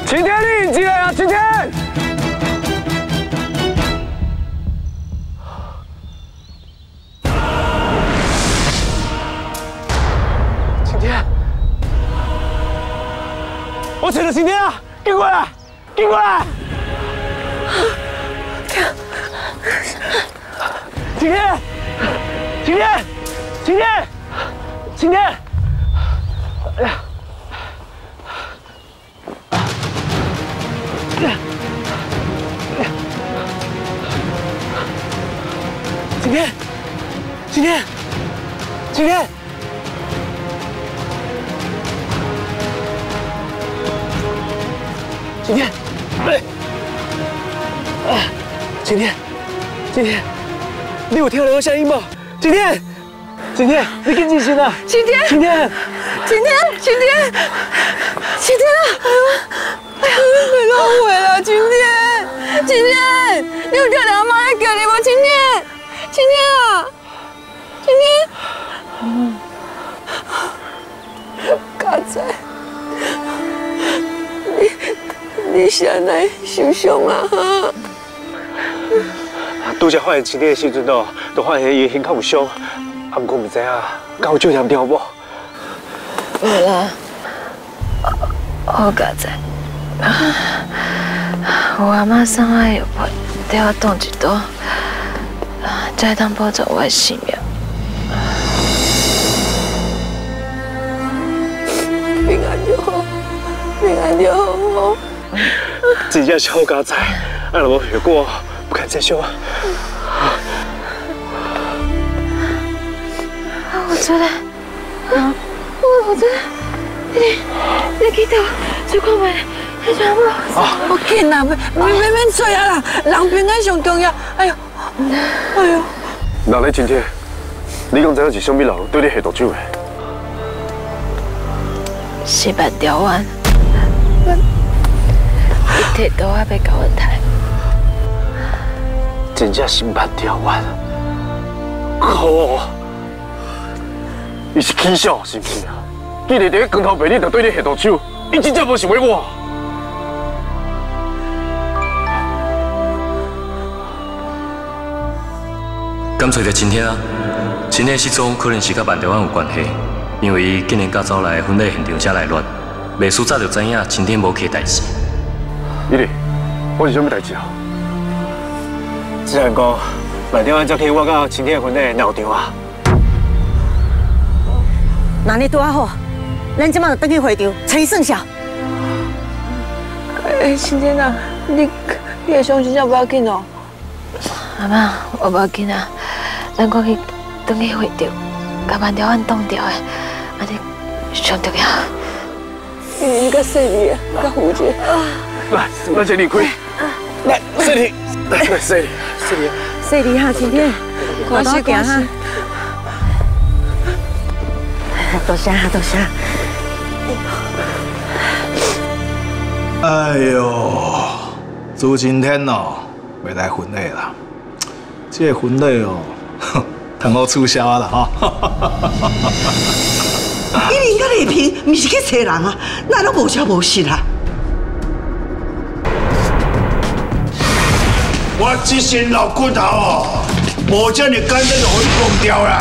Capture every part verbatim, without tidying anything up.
晴天，你进来啊，晴天！晴天，我找到晴天啊！跟过来，跟过来！晴天，晴天，晴天，晴天！哎呀！ 晴天，晴天，晴天，晴天，哎，啊，晴天，晴天，你有听到我声音不？晴天，晴天，你更进心了。 晴天， 晴天， 晴天，晴天，晴天啊！哎呀，你老回了，晴天，晴天，你有听到阿妈在叫你吗？晴天，晴天啊！ 今天，家仔，你你现在受伤啊？哈！ 拄则发现晴天的时阵哦，就发现伊胸口有伤，啊，不过唔知啊，敢有照验掉无？ 有啦，好家仔，我阿妈送我药片，带我动一刀，才当保住我的性命。 平安就好，平安就好。 真正是好家仔，俺若无血果，不堪再受啊！ 啊，我出来，啊，我我出来，你你记得最看卖，那什么？啊，我紧啦，免免免做啊啦，人平安上重要。哎呦，哎呦！ 那你今天，你讲知影是什么人对你下毒手的？ 是八条丸，伊摕刀啊要甲我杀， 真正是八条丸，可，伊是起笑是不是啊？既然伫光头白日就对你下毒手，伊真正无想要我。 敢找着晴天啊？晴天失踪可能是甲万条丸有关系。 因为伊竟然甲走来婚礼现场才来乱，袂输早就知影晴天无去代志。 伊哩，我是啥物代志啊？只然讲，万条丸才去我甲晴天的婚礼闹场啊。 那你拄啊好，咱即马就转去会场，找伊算账。 哎，晴天啊，你你的伤真正不要紧哦。阿妈，我不要紧啊，咱赶紧转去会场，甲万条丸挡掉的。 安尼上重要。你甲细丽啊，甲胡姐。 来，咱先离开。来，细丽，来，细丽，细丽， 细丽哈，晴天，快多行哈。多谢哈，多谢。 哎呦，朱晴天哦，要来婚礼啦！这个婚礼哦，通好促销啊啦哈。 伊林甲丽萍毋是去找人啊，哪拢无消无息啊？ 我这身老骨头哦，无这么简单就互你忘掉啦。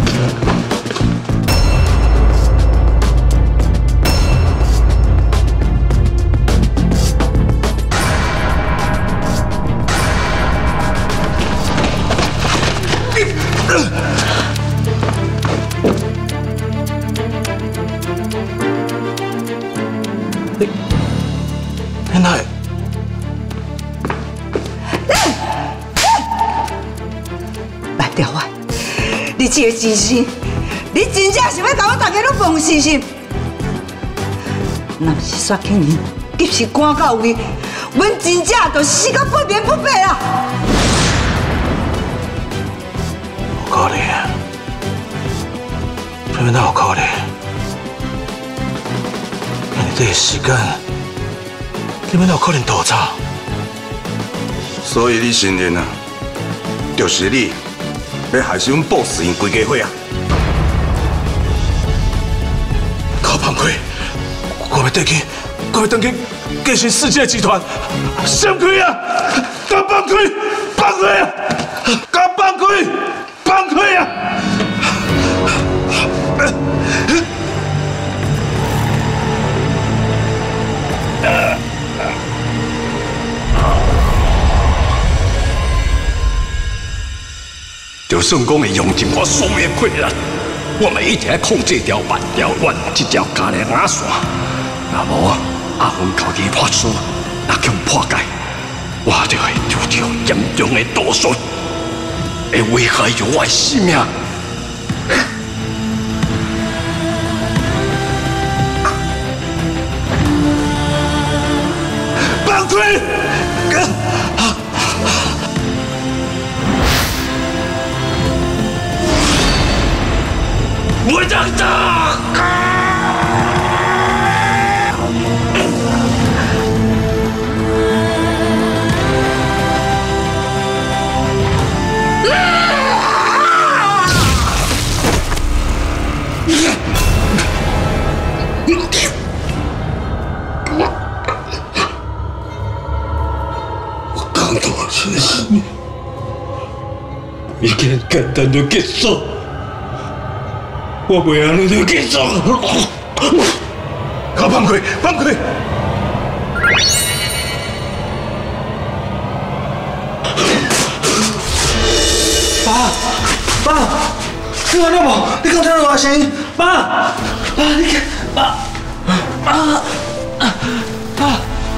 原来， 万条丸，你这个真心，你真正是要甲我大家拢放死心？若不是煞去年及时赶到位，阮真正就死到不眠不败啦！ 有可能，偏偏哪有可能？那你这个时间。 你们哪有可能逃走？ 所以你承认啊，就是你要害死阮 boss 因规家伙啊！ 靠旁开，我要回去，我要回去继承世界集团，闪开啊！甲放开，放开啊！甲放开，放开啊！ 就算讲会用尽我所有的困难，我们一定要控制掉万条湾这条加勒亚线。若无阿芬高级法师若强破解，我就会拄着严重的毒素，会危害着我的性命。放开！我长大。我看到我的生命已经简单的结束。我袂安尼就结束。 甲放开，放开！爸，爸，你看到无？你刚听到我声音？爸，爸，你看，爸，爸，爸。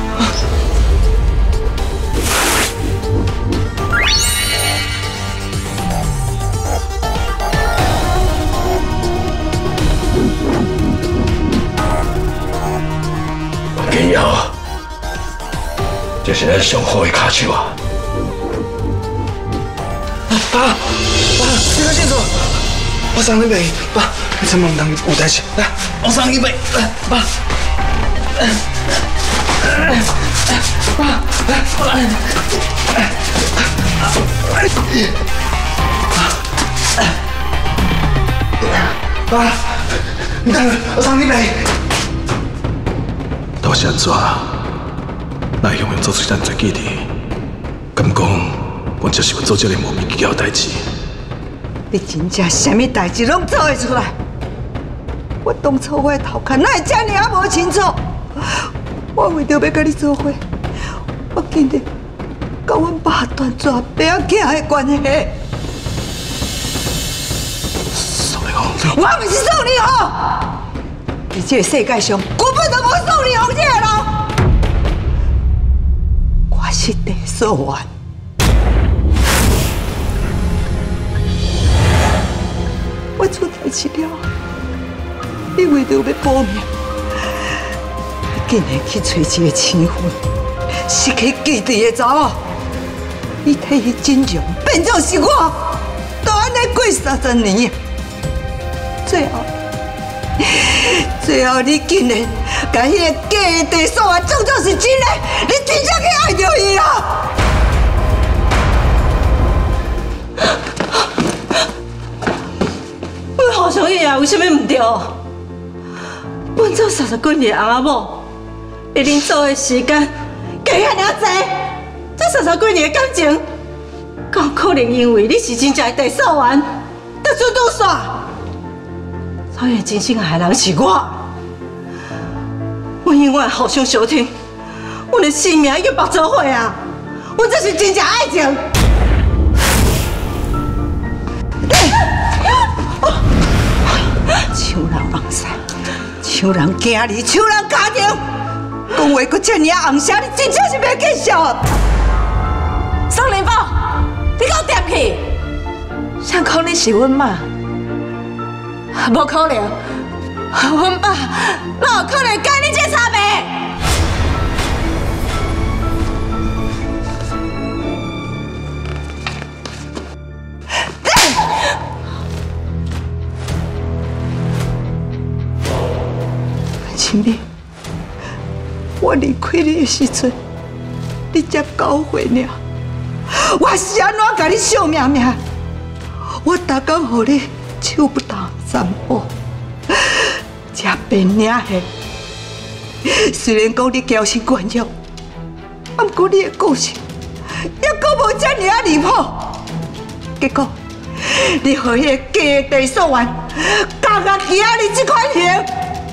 以后，这是咱上好的卡手啊！爸，爸，你看清楚，我送你买，爸，你千万唔通有代志，来，我送你买，来，爸，爸，爸，你等我送你买。到现在，咱会永远做出咱最记得。敢讲，我就是要做这个莫名其妙的代志。 你真正什么代志拢做会出来？我当初我的头壳哪会这么啊无清楚？我为着要甲你做伙，我竟然甲阮爸断绝爸仔囝的关系。 宋丽红， 我不是宋丽红，在这个世界上根本就无宋丽红这个人。我是地素媛。我出代志了，你为着要保命，你竟然去找一个青婚、失去记忆的查某，你替伊真容变作是我，都安尼过三十年，最后，最后你竟然把迄个假的地素媛当作是真的，你真正去爱着伊啊！阮互相伊啊，为什么唔对？阮做三十几年翁仔某，会恁做的时间加遐尔济，这三十几年的感情，敢有可能因为你是真正的地素媛，得出毒煞？所以真正害人是我。阮永远互相相挺，阮的性命已经绑做伙啊！阮这是真正爱情。抢人红衫，抢人囝儿，抢人家庭，讲话搁这尔红声，你真正是要继续？ 宋林宝，你给我踮去！谁讲你是阮妈？无可能，阮爸哪有可能跟你这差别？亲妹，我离开你的时阵，你才九岁尔，我是安怎甲你惜命命？我逐工互你手不打三步，吃便领下， 虽然讲你娇生惯养，不过你的个性也阁无遮尔啊离谱。结果，你予迄个假的地所员教到今仔日这款刑，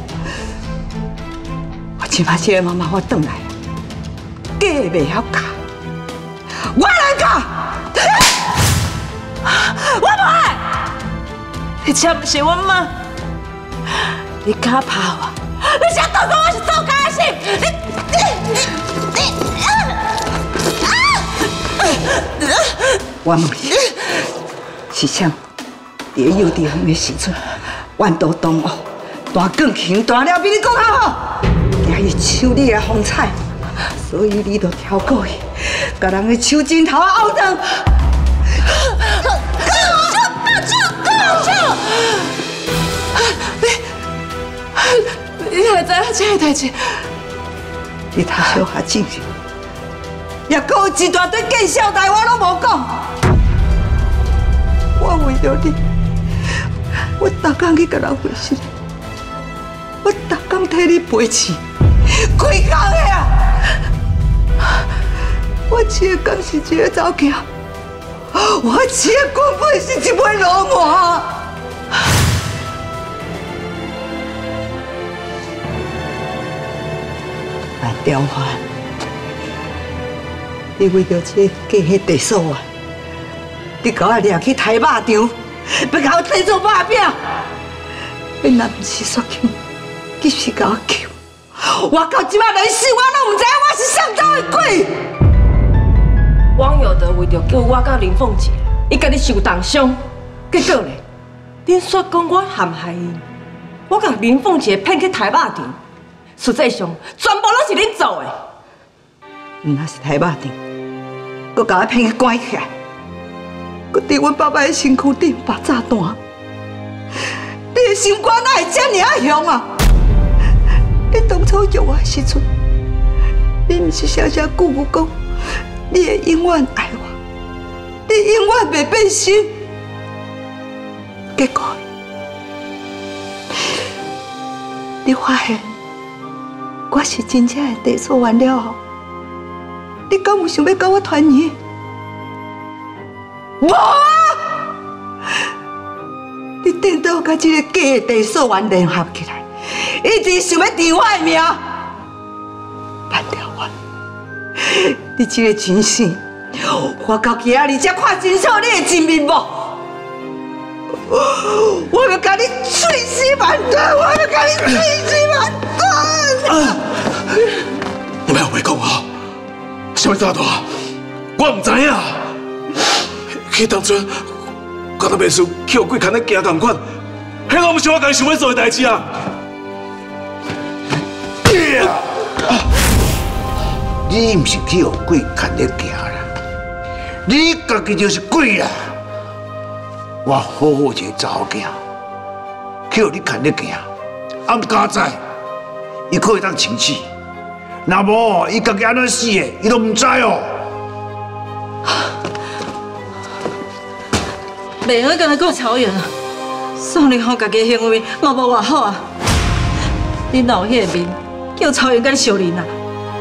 我即摆这个妈妈我转来啊，假的袂晓教，我来教。我不爱，你这不是阮妈，你敢拍我？你想当作我是做假的事？你你你你！我问你，是啥？在幼稚园的时阵，弯刀同学大更强大了，比你讲较好，也是抢你的风采，所以你就挑过去，甲人的手指头拗断。你你还知影这个代志？你读小学进去，也搁有一大堆见笑代，我拢无讲。我为着你，我逐工去甲人回信，我逐工替你陪饲，规工的啊！我一个工是一个走囝，我一个根本是一尾老麻。万条花，你为着这假迄地所啊，你甲我掠去抬肉场，要甲我制作肉饼。你若不是煞强，继续甲我求，我到即摆连死我拢唔知我是上走的鬼。 汪有德为着叫我甲林凤姐，伊甲你受重伤，结果咧，恁说讲我陷害伊，我甲林凤姐骗去抬肉场。实际上，全部拢是恁做的。 毋那是抬肉场，佮甲我骗去关起来，佮伫阮爸爸的身躯顶把炸弹。你的心肝哪会遮尔啊凶啊？你当初约我的时阵，你毋是常常句句讲，你会永远爱我，你永远袂变心。结果，你发现。我是真正的地所员了后，你敢有想要跟我团圆？无啊！你颠倒甲这个假的地所员联合起来，一直想要治我的命。万条湾，你这个真生，我到今仔日才看清楚你的真面目。我要甲你碎尸万段！我要甲你碎尸万段！啊！ 你莫话讲啊！什么炸弹？我唔知影。迄当初，我都袂输去互鬼牵咧行同款，迄个毋是我家己想要做的代志啊！ 你毋是去互鬼牵咧行啦，你家己就是鬼啦！我好好一个查某囝，去互你牵咧行，啊，毋敢知，伊可会当生气。若无，伊家己安怎死的，伊都毋知哦。 袂晓跟他讲超远啊！送你好家己行为嘛无偌好啊！你哪有迄个面叫超远甲你相认啊？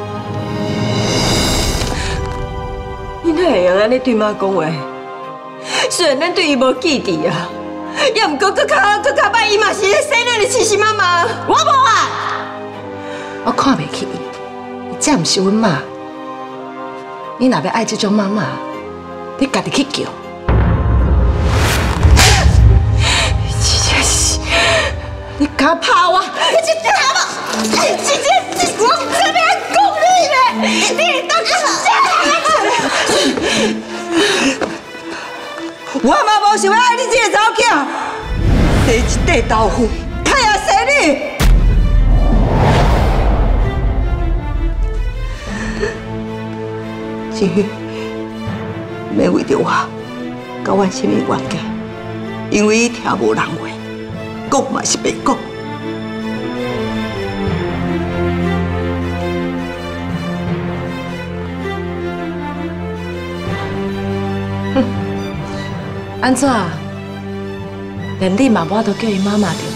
你哪会用安尼对妈讲话？虽然咱对伊无记忆啊，也毋过搁较搁较歹，伊嘛是咧生咱的亲生妈妈。我无啊！ 我看袂起伊，伊这毋是阮妈。你若要爱这种妈妈，你家己去叫。你敢拍我？你真假吗？你真真我这边讲你咧，你当真假？ 我嘛无想要爱你这个查某囝，第一块豆腐，太也生你。至于免为着我，甲阮什么冤家，因为伊听无人话。讲嘛是白讲， 哼，安怎？连你妈妈都叫伊妈妈着。